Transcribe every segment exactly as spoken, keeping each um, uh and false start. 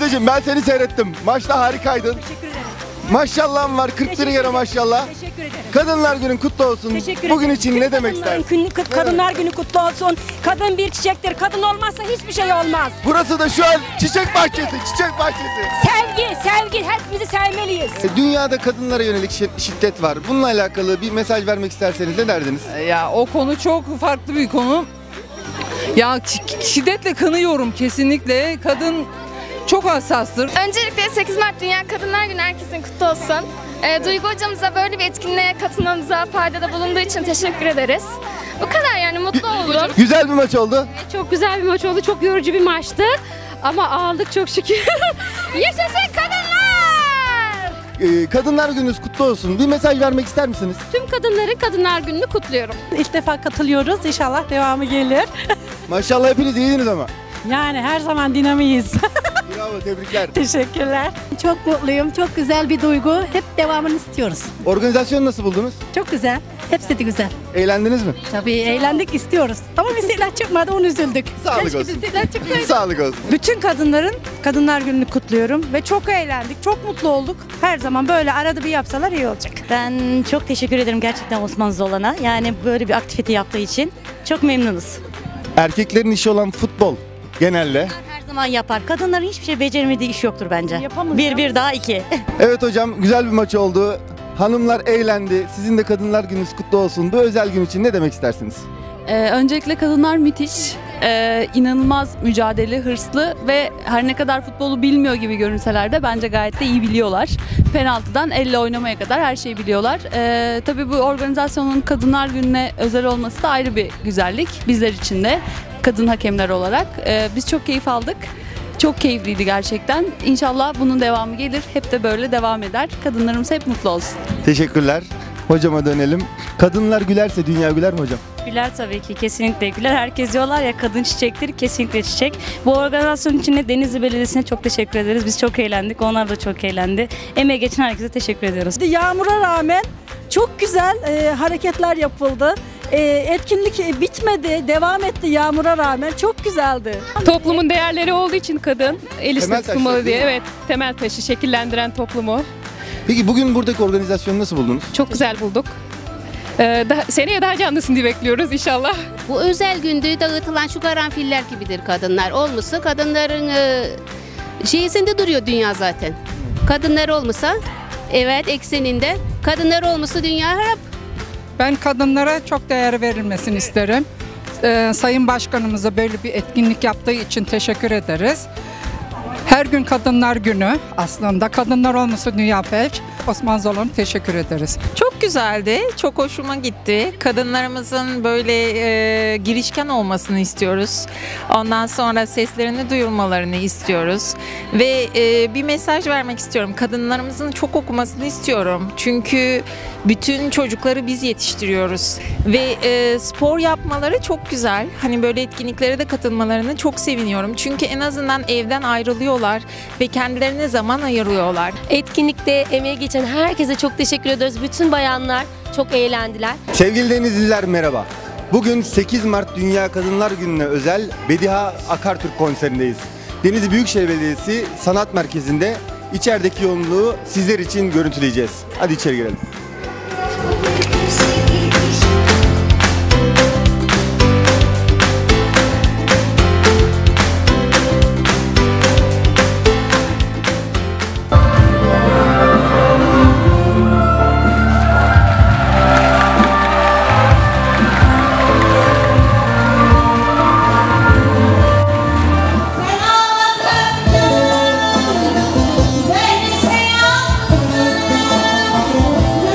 Ablacığım ben seni seyrettim. Maçta harikaydın. Teşekkür ederim. Maşallahım var. kırk bir kere maşallah. Teşekkür ederim. Kadınlar Günün kutlu olsun. Teşekkür Bugün ederim. için Tüm ne demek kadınların istersin? günü- Kadınlar Günü kutlu olsun. Kadın bir çiçektir. Kadın olmazsa hiçbir şey olmaz. Burası da şu an çiçek bahçesi. Çiçek bahçesi. Sevgi, sevgi. Hepimizi sevmeliyiz. E, Dünyada kadınlara yönelik şi- şiddet var. Bununla alakalı bir mesaj vermek isterseniz ne derdiniz? Ya o konu çok farklı bir konu. Ya şi- şiddetle kınıyorum kesinlikle. Kadın çok hassastır. Öncelikle sekiz Mart Dünya Kadınlar Günü herkesin kutlu olsun. Ee, Duygu hocamıza böyle bir etkinliğe katılmamıza faydada bulunduğu için teşekkür ederiz. Bu kadar yani mutlu oldum. Güzel bir maç oldu. Çok güzel bir maç oldu. Çok yorucu bir maçtı. Ama aldık çok şükür. Yaşasın kadınlar! E, Kadınlar Gününüz kutlu olsun. Bir mesaj vermek ister misiniz? Tüm kadınların Kadınlar Günü'nü kutluyorum. İlk defa katılıyoruz. İnşallah devamı gelir. Maşallah hepiniz iyiydiniz ama. Yani her zaman dinamiyiz. Bravo, tebrikler. Teşekkürler. Çok mutluyum. Çok güzel bir duygu. Hep devamını istiyoruz. Organizasyonu nasıl buldunuz? Çok güzel. Hepsi de güzel. Eğlendiniz mi? Tabii eğlendik istiyoruz. Ama bisiklet çıkmadı, onu üzüldük. Sağlık Keşke olsun. bisiklet çıksaydı. Sağlık olsun. Bütün kadınların Kadınlar Günü'nü kutluyorum ve çok eğlendik, çok mutlu olduk. Her zaman böyle arada bir yapsalar iyi olacak. Ben çok teşekkür ederim gerçekten Osman Zolan'a. Yani böyle bir aktivite yaptığı için çok memnunuz. Erkeklerin işi olan futbol genelde. Her zaman yapar. Kadınların hiçbir şey beceremediği iş yoktur bence. Yapamaz. Bir bir daha iki. Evet hocam, güzel bir maç oldu. Hanımlar eğlendi. Sizin de Kadınlar Gününüz kutlu olsun. Bu özel gün için ne demek istersiniz? Ee, öncelikle kadınlar müthiş, ee, inanılmaz mücadele, hırslı ve her ne kadar futbolu bilmiyor gibi görünseler de bence gayet de iyi biliyorlar. Penaltıdan elle oynamaya kadar her şeyi biliyorlar. Ee, tabii bu organizasyonun Kadınlar Günü'ne özel olması da ayrı bir güzellik bizler için de kadın hakemler olarak. Ee, biz çok keyif aldık. Çok keyifliydi gerçekten. İnşallah bunun devamı gelir. Hep de böyle devam eder. Kadınlarımız hep mutlu olsun. Teşekkürler. Hocama dönelim. Kadınlar gülerse dünya güler mi hocam? Güler tabii ki, kesinlikle güler. Herkes diyorlar ya kadın çiçektir, kesinlikle çiçek. Bu organizasyon için de Denizli Belediyesi'ne çok teşekkür ederiz. Biz çok eğlendik, onlar da çok eğlendi. Emeği geçen herkese teşekkür ediyoruz. Yağmura rağmen çok güzel e, hareketler yapıldı. E, etkinlik bitmedi, devam etti yağmura rağmen. Çok güzeldi. Toplumun değerleri olduğu için kadın el üstüne Temel taşı tutulmalı diye. değil mi? Evet, temel taşı şekillendiren toplumu. Peki bugün buradaki organizasyonu nasıl buldunuz? Çok güzel bulduk. Ee, daha, seneye daha canlısın diye bekliyoruz inşallah. Bu özel günde dağıtılan şu karanfiller gibidir kadınlar. Olmasa kadınların e, şeysinde duruyor dünya zaten. Kadınlar olmasa evet ekseninde, kadınlar olmasa dünya harap. Ben kadınlara çok değer verilmesini isterim. Ee, Sayın Başkanımıza böyle bir etkinlik yaptığı için teşekkür ederiz. Her gün Kadınlar Günü aslında. Kadınlar olmasa dünya felç. Osman Zolan'a teşekkür ederiz. Çok güzeldi, çok hoşuma gitti. Kadınlarımızın böyle e, girişken olmasını istiyoruz. Ondan sonra seslerini duyurmalarını istiyoruz. Ve e, bir mesaj vermek istiyorum. Kadınlarımızın çok okumasını istiyorum. Çünkü bütün çocukları biz yetiştiriyoruz. Ve e, spor yapmaları çok güzel. Hani böyle etkinliklere de katılmalarını çok seviniyorum. Çünkü en azından evden ayrılıyorlar ve kendilerine zaman ayırıyorlar. Etkinlikte emeği geçen herkese çok teşekkür ediyoruz. Bütün bayanlar çok eğlendiler. Sevgili Denizliler merhaba. Bugün sekiz Mart Dünya Kadınlar Günü'ne özel Bediha Akartürk konserindeyiz. Denizli Büyükşehir Belediyesi Sanat Merkezi'nde içerideki yoğunluğu sizler için görüntüleyeceğiz. Hadi içeri girelim. Beni sen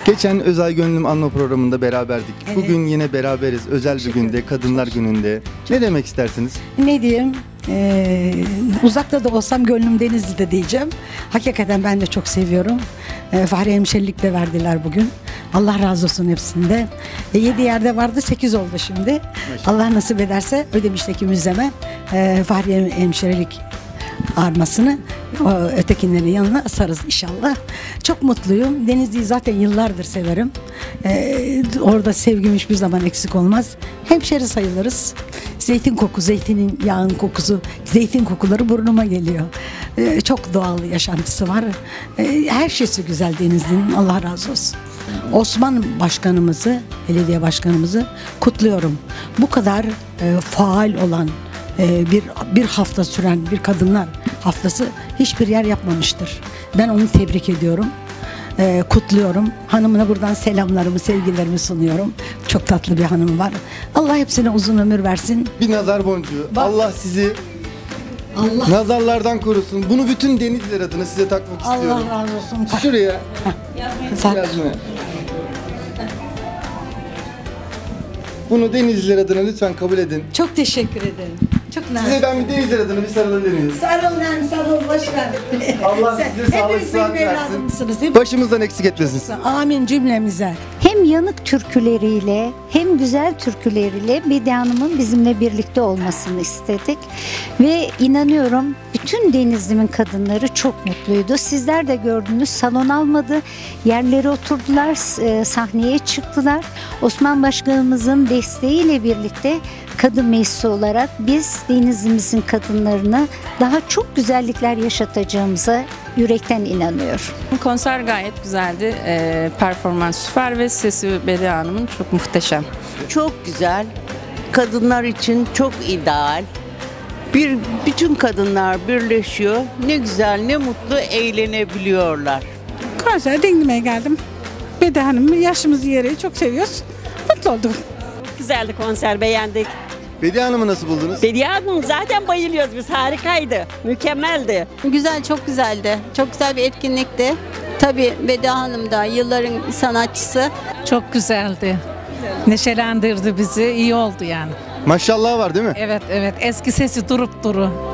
Geçen Özel Gönlüm Anma programında beraberdik. Evet. Bugün yine beraberiz. Özel bir günde, Kadınlar Günü'nde. Ne demek istersiniz? Ne diyeyim? Ee, uzakta da olsam gönlüm Denizli'de diyeceğim. Hakikaten ben de çok seviyorum. Ee, Fahri Hemşerilik de verdiler bugün. Allah razı olsun hepsinden. E, yedi yerde vardı, sekiz oldu şimdi. Allah nasip ederse Ödemiş'teki müzeme e, Fahri Hemşerilik armasını o ötekilerin yanına asarız inşallah. Çok mutluyum. Denizli'yi zaten yıllardır severim. Ee, orada sevgim hiçbir zaman eksik olmaz. Hemşeri sayılırız. Zeytin koku, zeytinin yağın kokusu, zeytin kokuları burnuma geliyor. Ee, çok doğal yaşantısı var. Ee, her şeysi güzel Denizli'nin. Allah razı olsun. Osman Başkanımızı, belediye başkanımızı kutluyorum. Bu kadar e, faal olan e, bir bir hafta süren bir kadınlar haftası hiçbir yer yapmamıştır. Ben onu tebrik ediyorum. E, kutluyorum. Hanımına buradan selamlarımı, sevgilerimi sunuyorum. Çok tatlı bir hanım var. Allah hepsine uzun ömür versin. Bir nazar boncuğu. Bak. Allah sizi Allah nazarlardan korusun. Bunu bütün Denizliler adına size takmak istiyorum. Allah razı olsun. Şuraya Tak. yazmaya. Bunu Denizliler adına lütfen kabul edin. Çok teşekkür ederim. Çok nazik. Size ben bir Denizliler adına bir sarılabilir miyim? Sarıl lan sarıl boş ver. Allah Sen- size sağlık hepiniz sıhhat benim versin. evladımsınız. Hep- Başımızdan eksik etmesin. Amin cümlemize. Hem yanık türküleriyle hem güzel türküleriyle Bediye Hanım'ın bizimle birlikte olmasını istedik. Ve inanıyorum bütün Denizli'nin kadınları çok mutluydu. Sizler de gördünüz, salon almadı. Yerlere oturdular, e, sahneye çıktılar. Osman Başkanımızın desteğiyle birlikte kadın meclisi olarak biz Denizli'mizin kadınlarını daha çok güzellikler yaşatacağımıza yürekten inanıyorum. Konser gayet güzeldi. Ee, performans süper ve sesi Bediye Hanım'ın çok muhteşem. Çok güzel. Kadınlar için çok ideal. Bir bütün kadınlar birleşiyor. Ne güzel, ne mutlu eğlenebiliyorlar. Konser dinlemeye geldim. Bediye Hanım yaşımız yeri çok seviyoruz. Mutlu olduk. Güzeldi konser, beğendik. Bediye Hanım'ı nasıl buldunuz? Bediye Hanım zaten bayılıyoruz biz, harikaydı. Mükemmeldi. Güzel, çok güzeldi. Çok güzel bir etkinlikti. Tabii Bediye Hanım da yılların sanatçısı. Çok güzeldi. Neşelendirdi bizi. İyi oldu yani. Maşallah var değil mi? Evet evet. Eski sesi durup duru.